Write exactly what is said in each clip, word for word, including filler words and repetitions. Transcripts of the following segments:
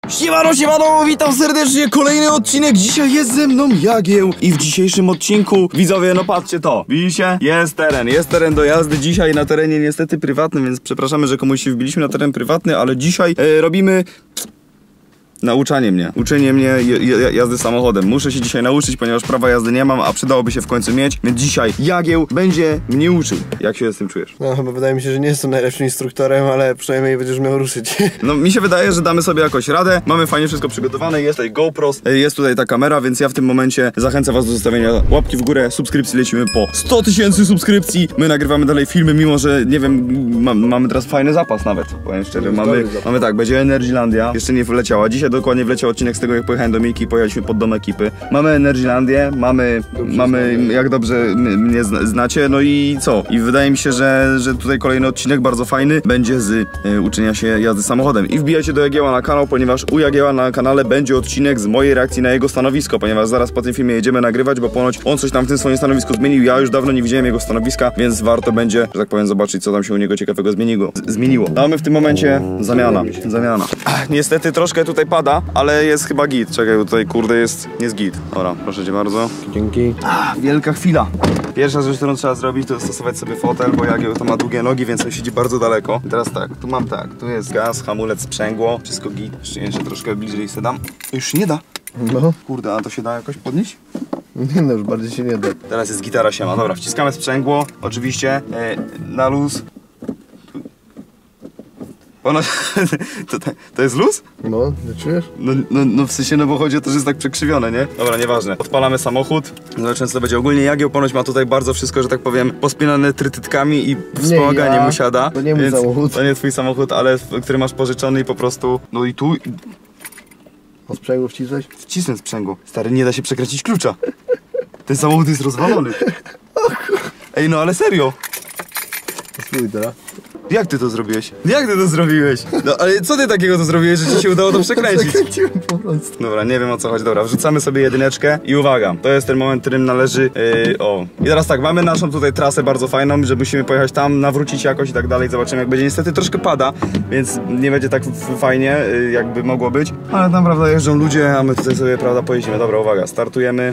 Siemano, siemano, witam serdecznie, kolejny odcinek. Dzisiaj jest ze mną Jagieł i w dzisiejszym odcinku, widzowie, no patrzcie to. Widzicie? Jest teren, jest teren do jazdy. Dzisiaj na terenie niestety prywatnym, więc przepraszamy, że komuś się wbiliśmy na teren prywatny, ale dzisiaj e, robimy... nauczanie mnie, uczenie mnie jazdy samochodem. Muszę się dzisiaj nauczyć, ponieważ prawa jazdy nie mam, a przydałoby się w końcu mieć. Więc dzisiaj Jagieł będzie mnie uczył. Jak się z tym czujesz? No chyba wydaje mi się, że nie jestem najlepszym instruktorem, ale przynajmniej będziesz miał ruszyć. No mi się wydaje, że damy sobie jakoś radę. Mamy fajnie wszystko przygotowane, jest tutaj GoPros, jest tutaj ta kamera, więc ja w tym momencie zachęcam was do zostawienia łapki w górę, subskrypcji, lecimy po sto tysięcy subskrypcji. My nagrywamy dalej filmy, mimo że nie wiem, ma, mamy teraz fajny zapas nawet, powiem szczerze. Mamy, mamy tak, będzie Energylandia, jeszcze nie wleciała. Dzisiaj dokładnie wleciał odcinek z tego, jak pojechałem do Miki, pojechaliśmy pod dom ekipy. Mamy Energylandię, mamy, mamy jak dobrze mnie znacie, no i co? I wydaje mi się, że, że tutaj kolejny odcinek bardzo fajny będzie z y, uczenia się jazdy samochodem. I wbijajcie do Jagieła na kanał, ponieważ u Jagieła na kanale będzie odcinek z mojej reakcji na jego stanowisko, ponieważ zaraz po tym filmie jedziemy nagrywać, bo ponoć on coś tam w tym swoim stanowisku zmienił. Ja już dawno nie widziałem jego stanowiska, więc warto będzie, że tak powiem, zobaczyć, co tam się u niego ciekawego zmieniło. Z zmieniło. Mamy w tym momencie zamiana. Zamiana. Ach, niestety troszkę tutaj pada, ale jest chyba git. Czekaj, bo tutaj kurde jest, jest git. Dobra, proszę cię bardzo. Dzięki. Ach, wielka chwila. Pierwsza rzecz, którą trzeba zrobić, to stosować sobie fotel, bo Jagieł to ma długie nogi, więc on siedzi bardzo daleko. I teraz tak, tu mam tak, tu jest gaz, hamulec, sprzęgło, wszystko git. Jeszcze, jeszcze troszkę bliżej se dam. Już nie da. No. Kurde, a to się da jakoś podnieść? Nie no, już bardziej się nie da. Teraz jest gitara siema. Dobra, wciskamy sprzęgło, oczywiście, yy, na luz. Ono, to, to jest luz? No, nie czujesz? No, no, no w sensie, no bo chodzi o to, że jest tak przekrzywione, nie? Dobra, nieważne. Odpalamy samochód. Zobaczymy, co to będzie. Ogólnie Jagieł ponoć ma tutaj bardzo wszystko, że tak powiem, pospinane trytytkami i wspomaganie ja. mu siada. To nie mój samochód. To nie twój samochód, ale który masz pożyczony i po prostu... No i tu... O sprzęgło wcisłeś? Wcisnę sprzęgło. Stary, nie da się przekręcić klucza. Ten samochód jest rozwalony. Ej, no ale serio. Spróbuj teraz. Jak ty to zrobiłeś? Jak ty to zrobiłeś? No ale co ty takiego to zrobiłeś, że ci się udało to przekręcić? Przekręciłem po prostu. Dobra, nie wiem o co chodzi. Dobra, wrzucamy sobie jedyneczkę i uwaga, to jest ten moment, w którym należy... Yy, o. I teraz tak, mamy naszą tutaj trasę bardzo fajną, że musimy pojechać tam, nawrócić jakoś i tak dalej. Zobaczymy, jak będzie. Niestety troszkę pada, więc nie będzie tak fajnie, yy, jakby mogło być. Ale tam, prawda, jeżdżą ludzie, a my tutaj sobie, prawda, pojedziemy. Dobra, uwaga, startujemy.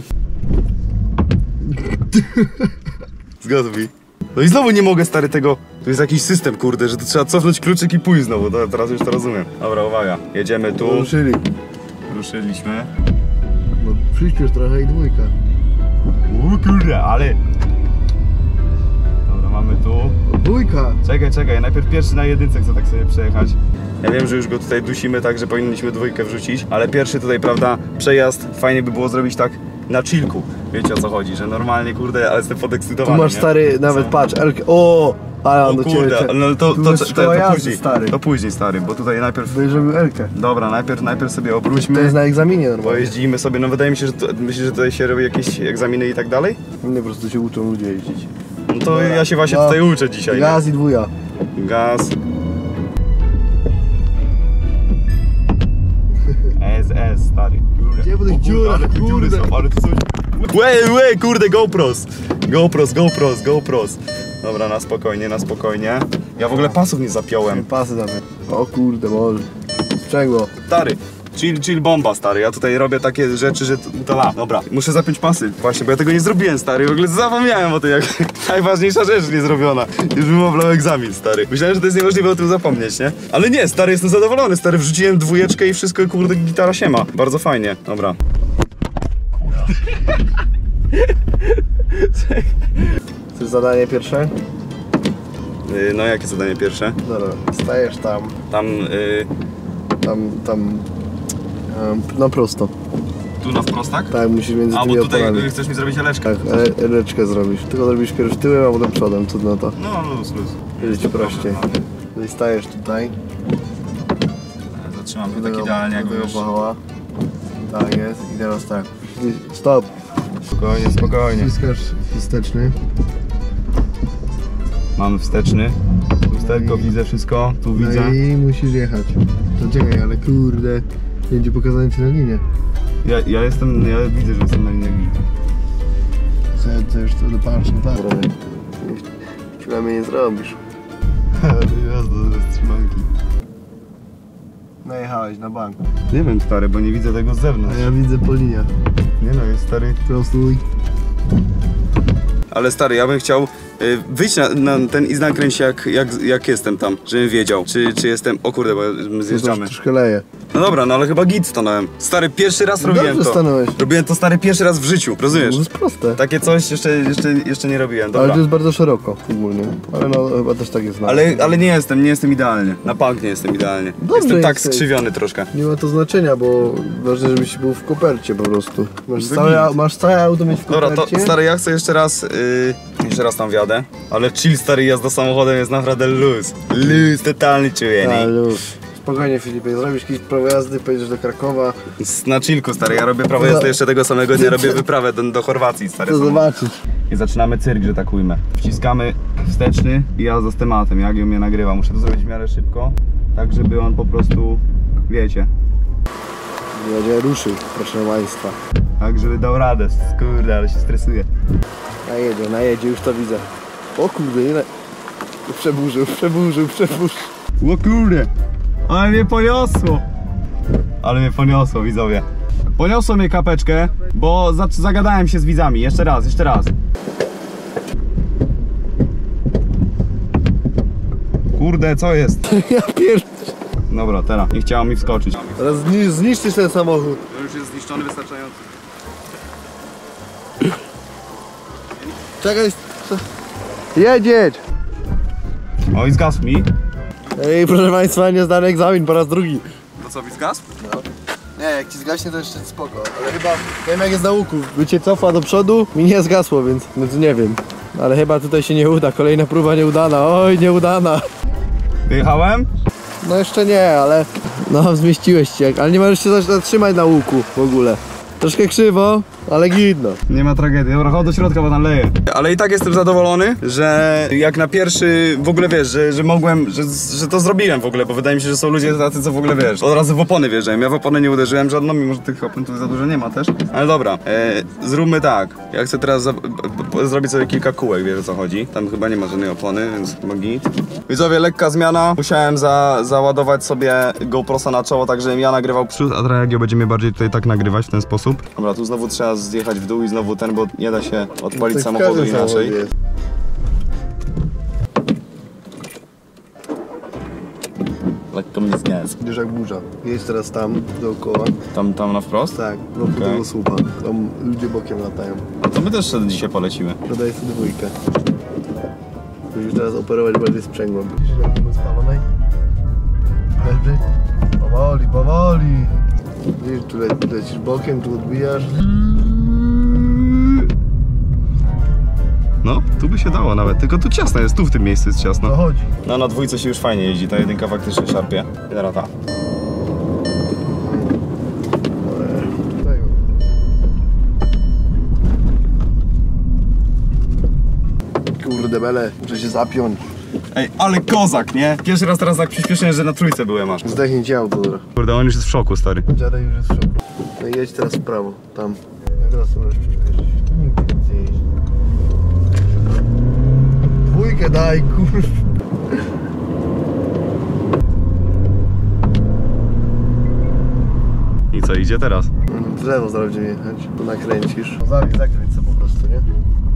Zgotowi. No i znowu nie mogę, stary, tego... Tu jest jakiś system, kurde, że to trzeba cofnąć kluczyk i pójść znowu. To, teraz już to rozumiem. Dobra, uwaga. Jedziemy tu. Ruszyli. Ruszyliśmy. No przyśpiesz trochę i dwójka. O kurde, ale... Dobra, mamy tu. O, dwójka. Czekaj, czekaj, najpierw pierwszy na jedynce chcę tak sobie przejechać. Ja wiem, że już go tutaj dusimy, tak, że powinniśmy dwójkę wrzucić, ale pierwszy tutaj, prawda, przejazd fajnie by było zrobić tak na chillku. Wiecie o co chodzi, że normalnie, kurde, ale jestem podekscytowany. Tu masz, nie? stary, nawet Co? patrz, Elkę. O! Ale on O do ciebie... kurde, no to, to, to, to, to, jazdy, później, stary. to później, stary, bo tutaj najpierw... Wyjrzymy Elkę. Dobra, najpierw, najpierw sobie obróćmy. To jest na egzaminie normalnie. Pojeździmy sobie, no wydaje mi się, że to, myślisz, że tutaj się robi jakieś egzaminy i tak dalej? Nie, po prostu się uczą ludzie jeździć. No to Dobra. ja się właśnie No. tutaj uczę dzisiaj. Gaz i dwuja. Gaz. S S, stary. Kurde. Gdzie po tych O kurde, dziurach, ale te dziury kurde. są, ale to coś... Łe, łe, kurde, GoPros. GoPros, GoPros, GoPros. Dobra, na spokojnie, na spokojnie. Ja w ogóle pasów nie zapiąłem. Pasy nawet. O kurde, może. Sprzęgło. Stary. Chill, chill bomba, stary. Ja tutaj robię takie rzeczy, że to la. Dobra, muszę zapiąć pasy. Właśnie, bo ja tego nie zrobiłem, stary. W ogóle zapomniałem o tym, jak najważniejsza rzecz nie zrobiona. Już bym oblał egzamin, stary. Myślałem, że to jest niemożliwe o tym zapomnieć, nie? Ale nie, stary, jestem zadowolony, stary. Wrzuciłem dwójeczkę i wszystko, kurde, gitara siema. Bardzo fajnie. Dobra. Chcesz zadanie pierwsze? Yy, no, jakie zadanie pierwsze? Dobra, stajesz tam, Tam, yy, tam, tam, um, na prosto. tu na wprost, tak? Tak, musisz między A, tymi bo tutaj oponami. yy, chcesz mi zrobić eleczkę. Tak, e, reczkę zrobisz. Tylko zrobisz pierw tyłem, a potem przodem, cudno to. No, luz, luz. Będzie ci prościej. Dobra, Tutaj stajesz tutaj. zatrzymam go tak idealnie, jak już. Pachała. Tak jest. I teraz tak. Stop. Spokojnie, spokojnie. Wciskasz wsteczny. Mamy wsteczny. Lusterko, widzę wszystko, tu No widzę. i musisz jechać. To czekaj, ale kurde. Będzie pokazane ci na linię. Ja, ja jestem, ja widzę, że jestem na linii. Co, co już to dopatrz, no tak. Przynajmniej nie zrobisz. Jazda, ze wstrzymanki. Najechałeś na bank. Nie wiem, stary, bo nie widzę tego z A zewnątrz. ja widzę po liniach. Nie no, jest stary. Prostuj. Ale stary, ja bym chciał y, wyjść na, na ten i nakręcić jak, jak, jak jestem tam, żebym wiedział, czy, czy jestem... O kurde, bo my zjeżdżamy. Troszkę leje. No dobra, no ale chyba git stanąłem. Stary, pierwszy raz No robiłem dobrze to. stanąłeś. Robiłem to, stary, pierwszy raz w życiu, rozumiesz? To jest proste. Takie coś jeszcze, jeszcze, jeszcze nie robiłem, Ale dobra. to jest bardzo szeroko ogólnie. Ale no chyba też tak jest. Ale, ale nie jestem, nie jestem idealnie. Na punk nie jestem idealnie. Dobrze jestem tak jesteś. skrzywiony troszkę. Nie ma to znaczenia, bo ważne, żebyś był w kopercie po prostu. Masz To całe, git. masz całe auto mieć w kopercie. Dobra, to stary, ja chcę jeszcze raz, yy, jeszcze raz tam wjadę. Ale chill, stary, jazda samochodem jest naprawdę luz. Luz, totalnie czuję, A, nie? już. Spokojnie, Filipie, zrobisz jakieś prawo jazdy, pojedziesz do Krakowa, Na chillku, stary, ja robię prawo jazdy jeszcze tego samego dnia, robię wyprawę do, do Chorwacji, stary. to samochód. zobaczysz. I zaczynamy cyrk, że tak ujmę. Wciskamy wsteczny i jazda z tematem, jak ją mnie nagrywa. Muszę to zrobić w miarę szybko, tak żeby on po prostu, wiecie, Będzie ruszył, proszę państwa. tak żeby dał radę. Kurde, ale się stresuje. Najedzie, najedzie, już to widzę. O kurde, ile... Przeburzył, przeburzył, przeburzył. O kurde, ale mnie poniosło. Ale mnie poniosło, widzowie. Poniosło mnie kapeczkę, bo za zagadałem się z widzami. Jeszcze raz, jeszcze raz. Kurde, co jest? Ja pierdolę. Dobra, teraz. Nie chciało mi wskoczyć. Teraz zni zniszczysz ten samochód. To już jest zniszczony wystarczająco. Czekaj. Jedzieć! O, i zgasł mi. Ej, proszę państwa, nie zdany egzamin po raz drugi. To co, mi zgasł? Nie, jak ci zgaśnie to jeszcze spoko, ale chyba, nie wiem jak jest na łuku, by cię cofa do przodu, mi nie zgasło, więc, więc nie wiem. Ale chyba tutaj się nie uda, kolejna próba nieudana, oj nieudana. Wyjechałem? No jeszcze nie, ale no zmieściłeś się, ale nie możesz się zatrzymać na łuku w ogóle. Troszkę krzywo, ale gidno. Nie ma tragedii, dobra, chodź do środka, bo tam leje. Ale i tak jestem zadowolony, że jak na pierwszy, w ogóle wiesz, że, że mogłem, że, że to zrobiłem w ogóle, bo wydaje mi się, że są ludzie tacy, co w ogóle wiesz, od razu w opony wjeżdżają. Ja w opony nie uderzyłem żadną, mimo że tych opon tu za dużo nie ma też. Ale dobra, e, zróbmy tak. Ja chcę teraz za, b, b, zrobić sobie kilka kółek, wiesz o co chodzi. Tam chyba nie ma żadnej opony, więc chyba git. Widzowie, lekka zmiana. Musiałem za, załadować sobie GoProsa na czoło, tak żebym ja nagrywał przód, a Dragio będzie mnie bardziej tutaj tak nagrywać w ten sposób. Dobra, tu znowu trzeba zjechać w dół i znowu ten, bo nie da się odpalić Tak w samochodu każdym inaczej. samochodzie jest. Lekko mnie zgęs. Widzisz jak burza. Jedź teraz tam, dookoła. Tam, tam na wprost? Tak, wokół Okej. tego słupa. Tam ludzie bokiem latają. A to my też sobie dzisiaj polecimy. Dodaję sobie dwójkę. Musisz teraz operować bardziej sprzęgłem. Widzisz jak mamy spalonej? Leży? Powoli, powoli. Widzisz, tu le lecisz bokiem, tu odbijasz. No, tu by się dało nawet, tylko tu ciasno jest, tu w tym miejscu jest To ciasno. chodzi. No na dwójce się już fajnie jeździ, ta jedynka faktycznie szarpie. I teraz ta. Tego. Kurde bele, muszę się zapiąć. Ej, ale kozak, nie? Pierwszy raz teraz tak przyspieszenie, że na trójce byłem aż. Zdechnij cię auto, dobra. Kurde, on już jest w szoku, stary. Dziadek już jest w szoku. No i jedź teraz w prawo, tam. Jak teraz to możesz przyspieszyć? Tu nigdy nic nie jeździ. Dwójkę daj, kurwa. I co, idzie teraz? W lewo zaraz będziemy jechać. Tu nakręcisz. Zakręć, zakręć sobie po prostu, nie?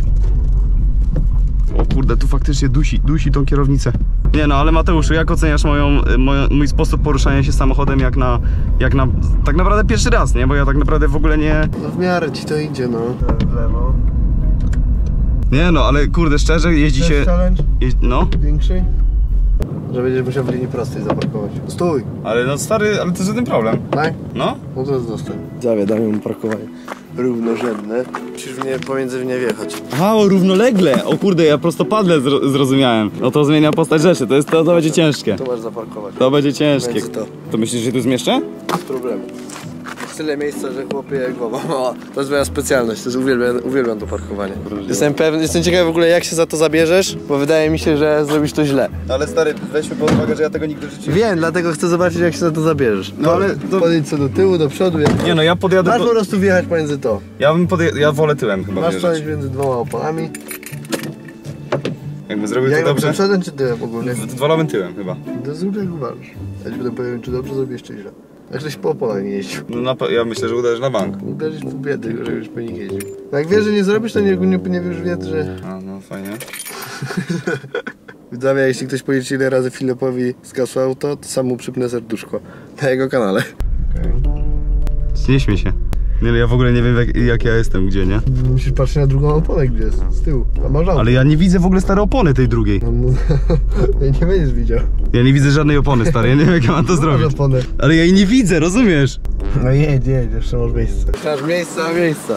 O kurde, tu faktycznie dusi, dusi tą kierownicę. Nie no, ale Mateuszu, jak oceniasz moją, moją, mój sposób poruszania się samochodem jak na, jak na, tak naprawdę pierwszy raz, nie? Bo ja tak naprawdę w ogóle nie... No w miarę ci to idzie, no. W lewo. Nie no, ale kurde, szczerze, jeździ Chcesz się... challenge? Jeździ, no, Większy? Że będziesz musiał w linii prostej zaparkować. Stój! ale no stary, ale to jest żaden problem. Tak? No? No to zostań. Zawiadamy mu parkowanie. Równorzędne. Musisz w nie, pomiędzy w nie wjechać. Aha, o, równolegle! O kurde, ja prostopadle zro zrozumiałem. No to zmienia postać rzeczy, to, jest, to, to będzie ciężkie. Tu masz zaparkować. To będzie ciężkie. Między to. To myślisz, że tu zmieszczę? Bez problemu. Jest tyle miejsca, że chłopie głowa mała. To jest moja specjalność, to jest uwielbiam, uwielbiam to parkowanie. Jestem pewny, jestem ciekawy w ogóle jak się za to zabierzesz, bo wydaje mi się, że zrobisz to źle. Ale stary, weźmy pod uwagę, że ja tego nigdy w życiu... Wiem, dlatego chcę zobaczyć jak się za to zabierzesz. No ale to- Podejdź co do tyłu, do przodu. Jak... Nie no, ja podjadę Masz po do... prostu wjechać pomiędzy to. Ja bym podje... ja wolę tyłem chyba Masz wjeżdżać. przejść między dwoma oponami. Jakby zrobił Jak to dobrze... przodem czy tyłem ogólnie? Wolałbym tyłem chyba. To zrób jak uważasz. Ja ci będę powiedział, czy dobrze zrobiłeś, czy źle. Jak ktoś po oponach nie jeździł. No na, pe- ja myślę, że uderzysz na bank. Uderzyć w biedy, że już po nich jeździł. No jak wiesz, że nie zrobisz, to nie, nie, nie wiesz, wie, że... A, no fajnie. Widzowie, jeśli ktoś policzy, ile razy Filipowi zgasło auto, to sam mu przypnę serduszko. Na jego kanale. Okay. Nie śmiej się. Nie, ja w ogóle nie wiem jak, jak ja jestem, gdzie, nie? Musisz patrzeć na drugą oponę, gdzie jest, z tyłu. A masz auto. Ale ja nie widzę w ogóle starej opony tej drugiej. No, no, nie będziesz widział. Ja nie widzę żadnej opony starej, ja nie wiem jak ja mam to Masz zrobić. oponę. Ale ja jej nie widzę, rozumiesz? No jedź, jedź, jeszcze masz miejsce. Masz miejsca, miejsca.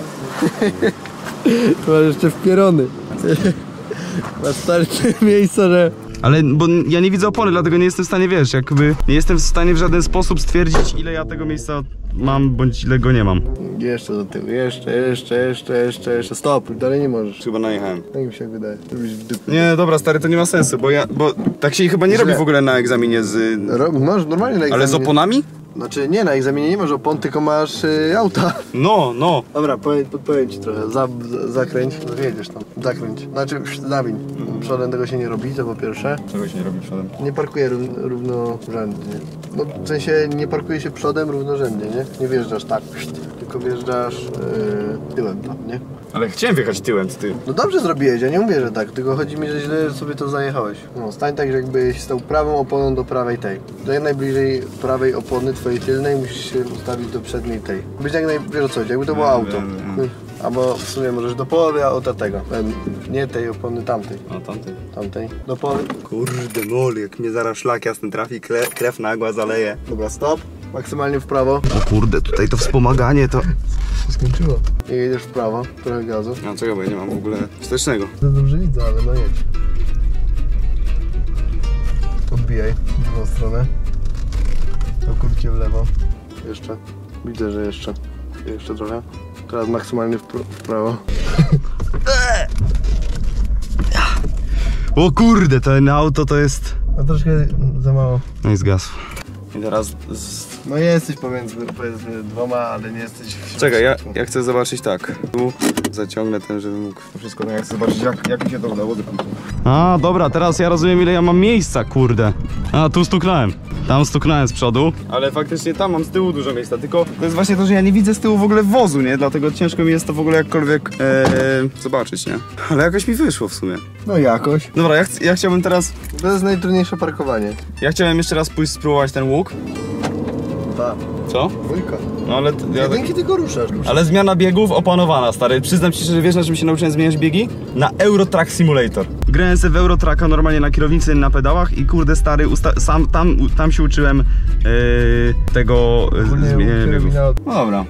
Tu masz jeszcze wpierony. Masz starsze miejsca, że... Ale, bo ja nie widzę opony, dlatego nie jestem w stanie, wiesz, jakby nie jestem w stanie w żaden sposób stwierdzić, ile ja tego miejsca mam, bądź ile go nie mam. Jeszcze do tyłu, jeszcze, jeszcze, jeszcze, jeszcze, jeszcze. Stop, dalej nie możesz. Chyba najechałem. Tak mi się wydaje. To byś w dupie. Nie, dobra, stary, to nie ma sensu, bo ja, bo tak się chyba nie robi w ogóle na egzaminie z... Ro masz normalnie na egzaminie. Ale z oponami? Znaczy nie, na egzaminie nie masz opon, tylko masz y, auta. No, no. Dobra, powiem, podpowiem ci trochę. Za, za, zakręć, no wiedziesz tam. Zakręć. Znaczy, zawiń. Przodem tego się nie robi, to po pierwsze. Czego się nie robi przodem? Nie parkuje rów, równorzędnie. No w sensie nie parkuje się przodem równorzędnie, nie? Nie wjeżdżasz tak, tylko wjeżdżasz yy, tyłem tam, nie? Ale chciałem wjechać tyłem, ty. No dobrze zrobiłeś, ja nie mówię, że tak, tylko chodzi mi, że źle sobie to zajechałeś. No, stań tak, że jakbyś stał prawą oponą do prawej tej. Do jak najbliżej prawej opony twojej tylnej musisz się ustawić do przedniej tej. Być jak naj... wiesz o co chodzi, jakby to było Wiem, auto. wiem, wiem. Albo w sumie możesz do połowy auta tego. Nie tej opony, tamtej. A tamtej. Tamtej. Do połowy. Kurde mol, jak mnie zaraz szlak jasny trafi, kle, krew nagła zaleje. Dobra, stop. Maksymalnie w prawo. O kurde, tutaj to wspomaganie to... się skończyło. I jedziesz w prawo, trochę gazu. A czego, bo ja nie mam w ogóle wstecznego. To dobrze widzę, ale no jedź. Odbijaj w drugą stronę. Całkowicie w lewo. Jeszcze. Widzę, że jeszcze. Jeszcze trochę. Teraz maksymalnie w, pr w prawo. O kurde, to auto to jest... A troszkę za mało. No i zgasł. I teraz... Z... No jesteś pomiędzy, powiedzmy dwoma, ale nie jesteś w Czekaj, ja, ja chcę zobaczyć tak. Tu zaciągnę ten, żeby mógł to wszystko, no ja chcę zobaczyć jak, jak mi się to udało wykonać. A, dobra, teraz ja rozumiem ile ja mam miejsca, kurde. A, tu stuknąłem. Tam stuknąłem z przodu. Ale faktycznie tam mam z tyłu dużo miejsca, tylko to jest właśnie to, że ja nie widzę z tyłu w ogóle wozu, nie? Dlatego ciężko mi jest to w ogóle jakkolwiek ee, zobaczyć, nie? Ale jakoś mi wyszło w sumie. No jakoś. Dobra, ja, ch ja chciałbym teraz... To jest najtrudniejsze parkowanie. Ja chciałem jeszcze raz pójść spróbować ten łuk. Tak. Co? Dwójka. No ale... Ja tak... Jedynki tylko ruszasz. Ale zmiana biegów opanowana, stary. Przyznam ci, że wiesz, na czym się nauczyłem zmieniać biegi? Na Eurotrack Simulator. Grałem sobie w Eurotracka normalnie na kierownicy, na pedałach i kurde stary, sam tam, tam się uczyłem yy, tego yy, zmieniania biegów. No dobra.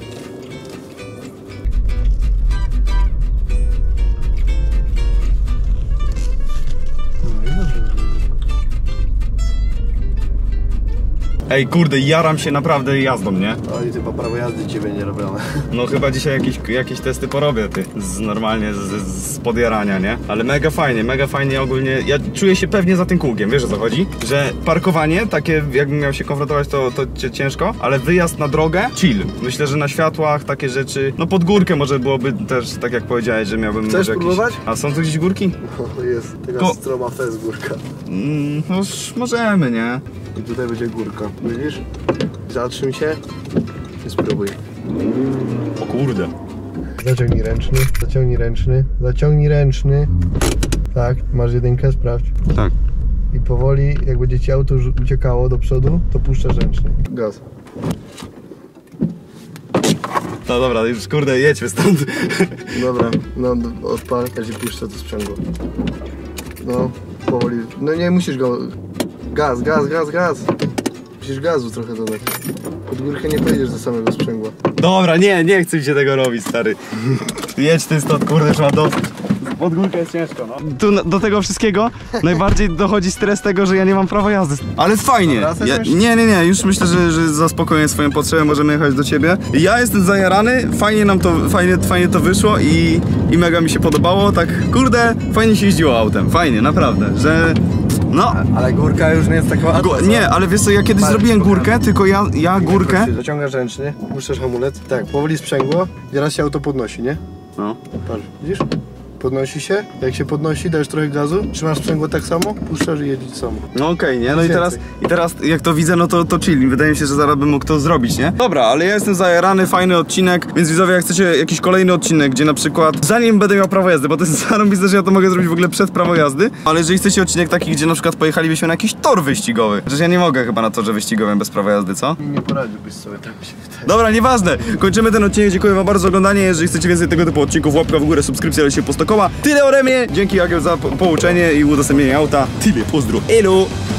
Ej, kurde, jaram się naprawdę jazdą, nie? O i chyba prawo jazdy ciebie nie robione. No chyba dzisiaj jakieś, jakieś testy porobię, ty. Z, normalnie z, z podjarania, nie? Ale mega fajnie, mega fajnie ogólnie. Ja czuję się pewnie za tym kółkiem, wiesz o co chodzi? Że parkowanie, takie jakbym miał się konfrontować, to, to ciężko, ale wyjazd na drogę, chill. Myślę, że na światłach takie rzeczy, no pod górkę może byłoby też, tak jak powiedziałeś, że miałbym... Chcesz może jakieś... próbować? A są tu gdzieś górki? No jest, taka Ko... stroma fez górka. Mm, no już możemy, nie? I tutaj będzie górka, widzisz? Zatrzym się i spróbuj. O kurde. Zaciągnij ręczny, zaciągnij ręczny, zaciągnij ręczny. Tak, masz jedynkę, sprawdź. Tak. I powoli, jak będzie ci auto już uciekało do przodu, to puszczasz ręczny. Gaz. No dobra, już kurde, jedźmy stąd. Dobra, no odpal, ja ci puszczę to sprzęgło. No, powoli. No nie musisz go... Gaz, gaz, gaz, gaz. Musisz gazu trochę dodać. Pod górkę nie pojedziesz do samego sprzęgła. Dobra, nie, nie chcę mi się tego robić, stary. Jedź ty stąd, kurde, trzeba do... Pod górkę jest ciężko, no. Tu do tego wszystkiego najbardziej dochodzi stres tego, że ja nie mam prawa jazdy. Ale fajnie. Dobra, Ja, już? nie, nie, nie, już myślę, że, że zaspokoję swoją potrzebę, możemy jechać do ciebie. Ja jestem zajarany, fajnie nam to, fajnie, fajnie to wyszło i, i mega mi się podobało, tak kurde, fajnie się jeździło autem, fajnie, naprawdę, że... No. Ale górka już nie jest taka łatwa. Nie, ale wiesz co, ja kiedyś Patrz, zrobiłem pokażę. górkę, tylko ja, ja górkę... Zaciągasz ręczny, puszczasz hamulec. Tak, powoli sprzęgło i raz się auto podnosi, nie? No. Patrz, widzisz? Podnosi się, jak się podnosi, dajesz trochę gazu, trzymasz sprzęgło tak samo, puszczasz i jedziesz samo. No okej, nie? No i Więcej. teraz, i teraz jak to widzę, no to, to chill. Wydaje mi się, że zaraz bym mógł to zrobić, nie? Dobra, ale ja jestem zajarany, fajny odcinek, więc widzowie, jak chcecie jakiś kolejny odcinek, gdzie na przykład, zanim będę miał prawo jazdy, bo to jest zarąbiste, że ja to mogę zrobić w ogóle przed prawo jazdy, ale jeżeli chcecie odcinek taki, gdzie na przykład pojechalibyśmy na jakiś tor wyścigowy, przecież ja nie mogę chyba na torze wyścigowym bez prawa jazdy, co? Nie poradziłbyś sobie, tak mi się wydaje. Dobra, nieważne. Kończymy ten odcinek. Dziękuję wam bardzo za oglądanie. Jeżeli chcecie więcej tego typu odcinków, łapka w górę, subskrypcja, ale się po sto koła. Tyle ode mnie. Dzięki Jagieł za po pouczenie i udostępnienie auta. Tyle, pozdro. Elo!